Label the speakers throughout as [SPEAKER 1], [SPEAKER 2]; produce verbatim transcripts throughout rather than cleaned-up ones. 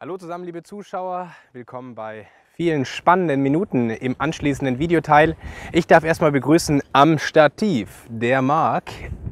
[SPEAKER 1] Hallo zusammen, liebe Zuschauer, willkommen bei vielen spannenden Minuten im anschließenden Videoteil. Ich darf erstmal begrüßen am Stativ der Marc,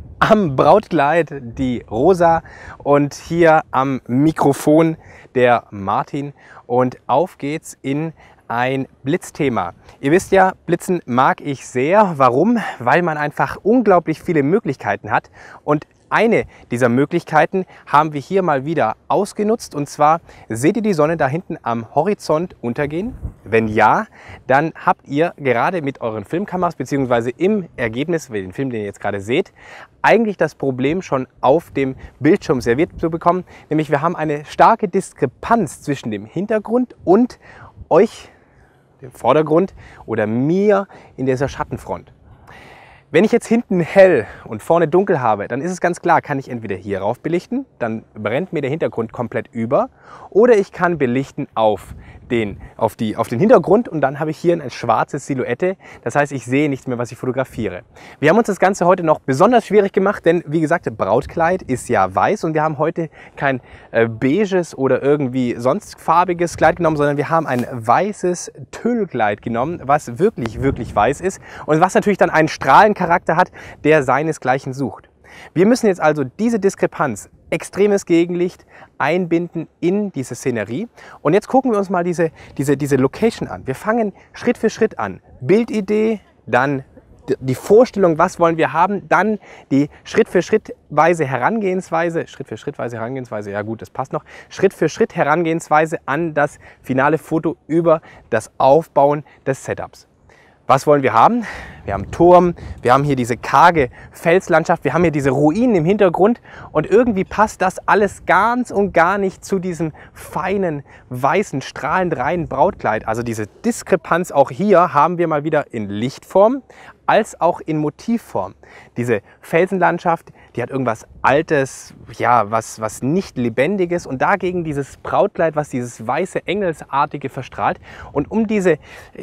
[SPEAKER 1] am Brautkleid die Rosa und hier am Mikrofon der Martin. Und auf geht's in ein Blitzthema. Ihr wisst ja, Blitzen mag ich sehr. Warum? Weil man einfach unglaublich viele Möglichkeiten hat. Und eine dieser Möglichkeiten haben wir hier mal wieder ausgenutzt. Und zwar, seht ihr die Sonne da hinten am Horizont untergehen? Wenn ja, dann habt ihr gerade mit euren Filmkameras bzw. im Ergebnis, den Film, den ihr jetzt gerade seht, eigentlich das Problem schon auf dem Bildschirm serviert zu bekommen. Nämlich wir haben eine starke Diskrepanz zwischen dem Hintergrund und euch, dem Vordergrund, oder mir in dieser Schattenfront. Wenn ich jetzt hinten hell und vorne dunkel habe, dann ist es ganz klar, kann ich entweder hier rauf belichten, dann brennt mir der Hintergrund komplett über, oder ich kann belichten auf den, auf die, auf den Hintergrund und dann habe ich hier eine schwarze Silhouette. Das heißt, ich sehe nichts mehr, was ich fotografiere. Wir haben uns das Ganze heute noch besonders schwierig gemacht, denn wie gesagt, das Brautkleid ist ja weiß und wir haben heute kein äh, beiges oder irgendwie sonst farbiges Kleid genommen, sondern wir haben ein weißes Tüllkleid genommen, was wirklich, wirklich weiß ist und was natürlich dann einen Strahlencharakter hat, der seinesgleichen sucht. Wir müssen jetzt also diese Diskrepanz, extremes Gegenlicht, einbinden in diese Szenerie. Und jetzt gucken wir uns mal diese, diese, diese Location an. Wir fangen Schritt für Schritt an. Bildidee, dann die Vorstellung, was wollen wir haben, dann die Schritt für Schrittweise Herangehensweise, Schritt für Schrittweise Herangehensweise, ja gut, das passt noch, Schritt für Schritt Herangehensweise an das finale Foto über das Aufbauen des Setups. Was wollen wir haben? Wir haben Turm, wir haben hier diese karge Felslandschaft, wir haben hier diese Ruinen im Hintergrund und irgendwie passt das alles ganz und gar nicht zu diesem feinen, weißen, strahlend reinen Brautkleid. Also diese Diskrepanz auch hier haben wir mal wieder in Lichtform als auch in Motivform. Diese Felsenlandschaft, die hat irgendwas Altes, ja, was, was nicht Lebendiges und dagegen dieses Brautkleid, was dieses weiße Engelsartige verstrahlt. Und um diese,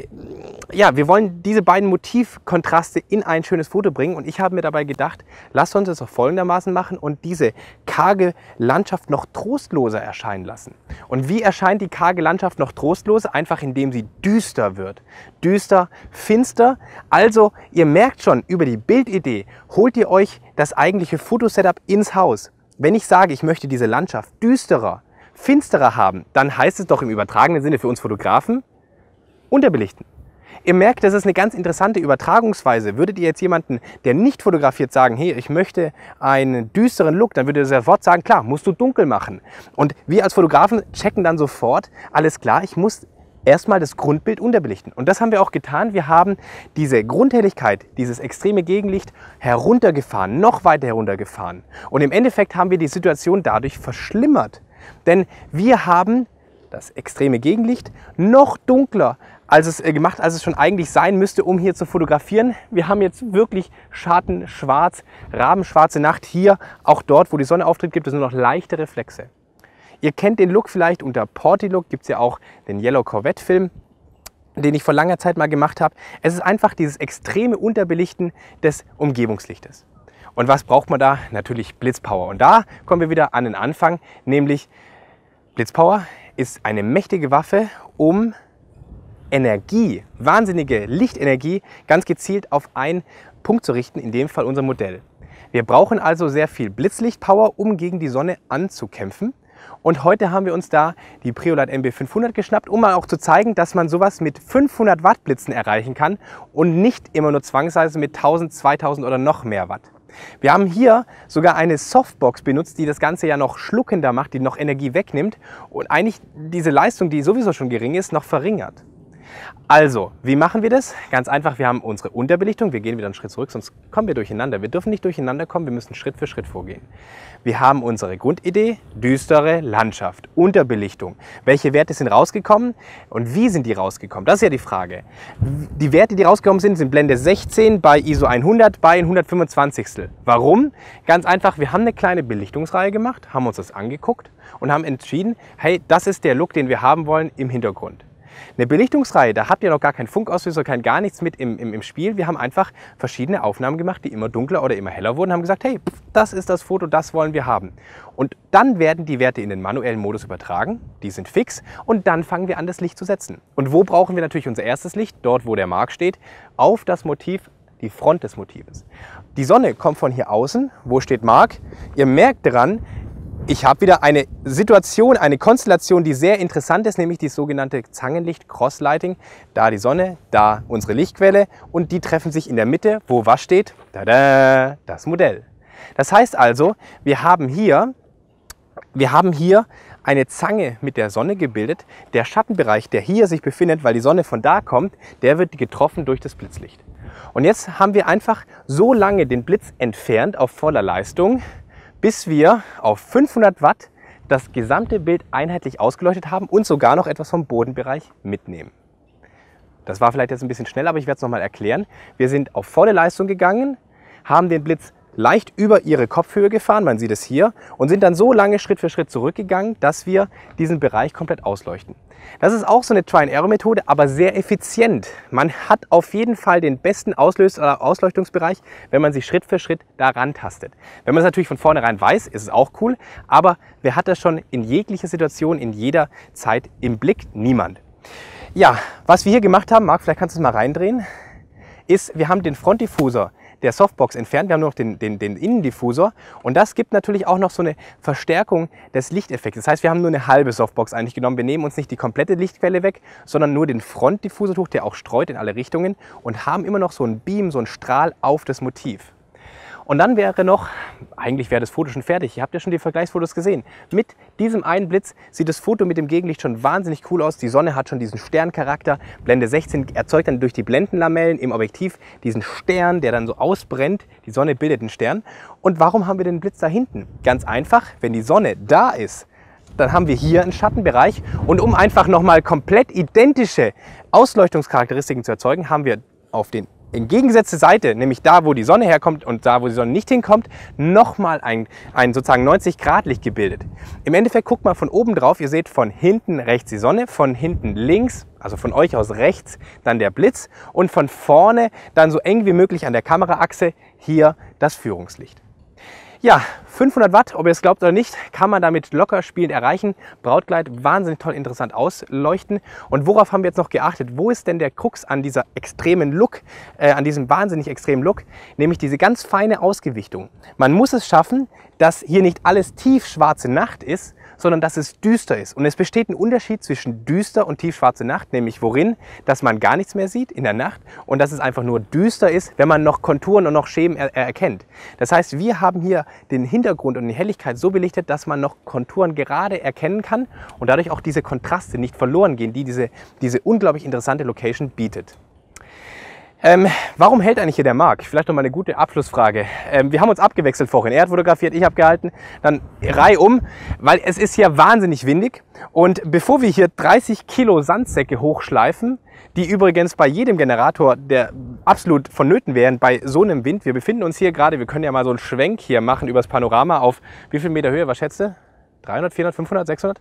[SPEAKER 1] ja, wir wollen diese beiden Motivkontraste in ein schönes Foto bringen und ich habe mir dabei gedacht, lasst uns das auch folgendermaßen machen und diese karge Landschaft noch trostloser erscheinen lassen. Und wie erscheint die karge Landschaft noch trostloser? Einfach indem sie düster wird. Düster, finster, also ihr merkt schon, über die Bildidee holt ihr euch das eigentliche Fotosetup ins Haus. Wenn ich sage, ich möchte diese Landschaft düsterer, finsterer haben, dann heißt es doch im übertragenen Sinne für uns Fotografen, unterbelichten. Ihr merkt, das ist eine ganz interessante Übertragungsweise. Würdet ihr jetzt jemanden, der nicht fotografiert, sagen, hey, ich möchte einen düsteren Look, dann würde er sofort sagen, klar, musst du dunkel machen. Und wir als Fotografen checken dann sofort, alles klar, ich muss erstmal das Grundbild unterbelichten. Und das haben wir auch getan. Wir haben diese Grundhelligkeit, dieses extreme Gegenlicht heruntergefahren, noch weiter heruntergefahren. Und im Endeffekt haben wir die Situation dadurch verschlimmert. Denn wir haben das extreme Gegenlicht noch dunkler als es gemacht, als es schon eigentlich sein müsste, um hier zu fotografieren. Wir haben jetzt wirklich Schatten, schwarz, rabenschwarze Nacht. Hier, auch dort, wo die Sonne auftritt, gibt es nur noch leichte Reflexe. Ihr kennt den Look vielleicht unter Porty Look, gibt es ja auch den Yellow Corvette Film, den ich vor langer Zeit mal gemacht habe. Es ist einfach dieses extreme Unterbelichten des Umgebungslichtes. Und was braucht man da? Natürlich Blitzpower. Und da kommen wir wieder an den Anfang, nämlich Blitzpower ist eine mächtige Waffe, um Energie, wahnsinnige Lichtenergie, ganz gezielt auf einen Punkt zu richten, in dem Fall unser Modell. Wir brauchen also sehr viel Blitzlichtpower, um gegen die Sonne anzukämpfen. Und heute haben wir uns da die Priolite M B fünfhundert geschnappt, um mal auch zu zeigen, dass man sowas mit fünfhundert Watt Blitzen erreichen kann und nicht immer nur zwangsweise mit tausend, zweitausend oder noch mehr Watt. Wir haben hier sogar eine Softbox benutzt, die das Ganze ja noch schluckender macht, die noch Energie wegnimmt und eigentlich diese Leistung, die sowieso schon gering ist, noch verringert. Also, wie machen wir das? Ganz einfach, wir haben unsere Unterbelichtung, wir gehen wieder einen Schritt zurück, sonst kommen wir durcheinander. Wir dürfen nicht durcheinander kommen, wir müssen Schritt für Schritt vorgehen. Wir haben unsere Grundidee, düstere Landschaft, Unterbelichtung. Welche Werte sind rausgekommen und wie sind die rausgekommen? Das ist ja die Frage. Die Werte, die rausgekommen sind, sind Blende sechzehn bei I S O hundert bei hundertfünfundzwanzig. Warum? Ganz einfach, wir haben eine kleine Belichtungsreihe gemacht, haben uns das angeguckt und haben entschieden, hey, das ist der Look, den wir haben wollen im Hintergrund. Eine Belichtungsreihe, da habt ihr noch gar keinen Funkauslöser, kein gar nichts mit im, im, im Spiel. Wir haben einfach verschiedene Aufnahmen gemacht, die immer dunkler oder immer heller wurden, haben gesagt, hey, das ist das Foto, das wollen wir haben. Und dann werden die Werte in den manuellen Modus übertragen, die sind fix und dann fangen wir an, das Licht zu setzen. Und wo brauchen wir natürlich unser erstes Licht? Dort, wo der Mark steht, auf das Motiv, die Front des Motives. Die Sonne kommt von hier außen, wo steht Mark? Ihr merkt daran, ich habe wieder eine Situation, eine Konstellation, die sehr interessant ist, nämlich die sogenannte Zangenlicht Crosslighting. Da die Sonne, da unsere Lichtquelle und die treffen sich in der Mitte, wo was steht? Tada, das Modell. Das heißt also, wir haben hier, wir haben hier eine Zange mit der Sonne gebildet. Der Schattenbereich, der hier sich befindet, weil die Sonne von da kommt, der wird getroffen durch das Blitzlicht. Und jetzt haben wir einfach so lange den Blitz entfernt auf voller Leistung, bis wir auf fünfhundert Watt das gesamte Bild einheitlich ausgeleuchtet haben und sogar noch etwas vom Bodenbereich mitnehmen. Das war vielleicht jetzt ein bisschen schnell, aber ich werde es nochmal erklären. Wir sind auf volle Leistung gegangen, haben den Blitz leicht über ihre Kopfhöhe gefahren, man sieht es hier, und sind dann so lange Schritt für Schritt zurückgegangen, dass wir diesen Bereich komplett ausleuchten. Das ist auch so eine Try-and-Error-Methode, aber sehr effizient. Man hat auf jeden Fall den besten Auslös- oder Ausleuchtungsbereich, wenn man sich Schritt für Schritt daran tastet. Wenn man es natürlich von vornherein weiß, ist es auch cool, aber wer hat das schon in jeglicher Situation, in jeder Zeit im Blick? Niemand. Ja, was wir hier gemacht haben, Marc, vielleicht kannst du es mal reindrehen, ist, wir haben den Frontdiffusor der Softbox entfernt. Wir haben nur noch den, den, den Innendiffusor und das gibt natürlich auch noch so eine Verstärkung des Lichteffekts. Das heißt, wir haben nur eine halbe Softbox eigentlich genommen. Wir nehmen uns nicht die komplette Lichtquelle weg, sondern nur den Frontdiffusortuch, der auch streut in alle Richtungen und haben immer noch so einen Beam, so einen Strahl auf das Motiv. Und dann wäre noch, eigentlich wäre das Foto schon fertig, ihr habt ja schon die Vergleichsfotos gesehen. Mit diesem einen Blitz sieht das Foto mit dem Gegenlicht schon wahnsinnig cool aus. Die Sonne hat schon diesen Sterncharakter. Blende sechzehn erzeugt dann durch die Blendenlamellen im Objektiv diesen Stern, der dann so ausbrennt. Die Sonne bildet den Stern. Und warum haben wir den Blitz da hinten? Ganz einfach, wenn die Sonne da ist, dann haben wir hier einen Schattenbereich. Und um einfach nochmal komplett identische Ausleuchtungscharakteristiken zu erzeugen, haben wir auf den entgegengesetzte Seite, nämlich da, wo die Sonne herkommt und da, wo die Sonne nicht hinkommt, nochmal ein, ein sozusagen neunzig Grad Licht gebildet. Im Endeffekt guckt mal von oben drauf, ihr seht von hinten rechts die Sonne, von hinten links, also von euch aus rechts, dann der Blitz und von vorne dann so eng wie möglich an der Kameraachse hier das Führungslicht. Ja, fünfhundert Watt, ob ihr es glaubt oder nicht, kann man damit locker spielend erreichen. Brautkleid wahnsinnig toll, interessant ausleuchten. Und worauf haben wir jetzt noch geachtet? Wo ist denn der Krux an dieser extremen Look, äh, an diesem wahnsinnig extremen Look? Nämlich diese ganz feine Ausgewichtung. Man muss es schaffen, dass hier nicht alles tiefschwarze Nacht ist, sondern dass es düster ist. Und es besteht ein Unterschied zwischen düster und tiefschwarze Nacht, nämlich worin, dass man gar nichts mehr sieht in der Nacht und dass es einfach nur düster ist, wenn man noch Konturen und noch Schemen er erkennt. Das heißt, wir haben hier den Hintergrund und die Helligkeit so belichtet, dass man noch Konturen gerade erkennen kann und dadurch auch diese Kontraste nicht verloren gehen, die diese, diese unglaublich interessante Location bietet. Ähm, warum hält eigentlich hier der Marc? Vielleicht noch mal eine gute Abschlussfrage. Ähm, wir haben uns abgewechselt vorhin. Er hat fotografiert, ich habe gehalten, dann reihum, weil es ist hier wahnsinnig windig. Und bevor wir hier dreißig Kilo Sandsäcke hochschleifen, die übrigens bei jedem Generator, der absolut vonnöten wären bei so einem Wind, wir befinden uns hier gerade, wir können ja mal so einen Schwenk hier machen übers Panorama auf wie viel Meter Höhe, was schätzt du? dreihundert, vierhundert, fünfhundert, sechshundert?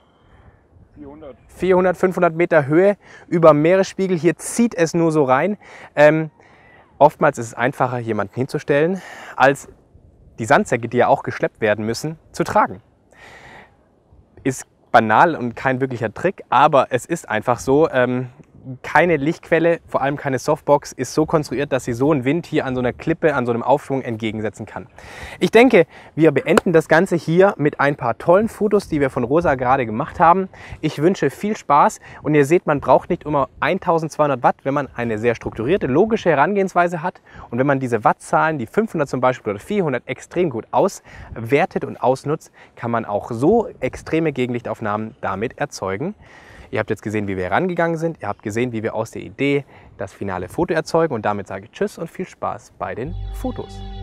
[SPEAKER 1] vierhundert, fünfhundert Meter Höhe über Meeresspiegel. Hier zieht es nur so rein. Ähm, oftmals ist es einfacher, jemanden hinzustellen, als die Sandsäcke, die ja auch geschleppt werden müssen, zu tragen. Ist banal und kein wirklicher Trick, aber es ist einfach so. Ähm, keine Lichtquelle, vor allem keine Softbox, ist so konstruiert, dass sie so einen Wind hier an so einer Klippe, an so einem Aufschwung entgegensetzen kann. Ich denke, wir beenden das Ganze hier mit ein paar tollen Fotos, die wir von Rosa gerade gemacht haben. Ich wünsche viel Spaß und ihr seht, man braucht nicht immer eintausendzweihundert Watt, wenn man eine sehr strukturierte, logische Herangehensweise hat und wenn man diese Wattzahlen, die fünfhundert zum Beispiel oder vierhundert, extrem gut auswertet und ausnutzt, kann man auch so extreme Gegenlichtaufnahmen damit erzeugen. Ihr habt jetzt gesehen, wie wir herangegangen sind. Ihr habt gesehen, wie wir aus der Idee das finale Foto erzeugen. Und damit sage ich Tschüss und viel Spaß bei den Fotos.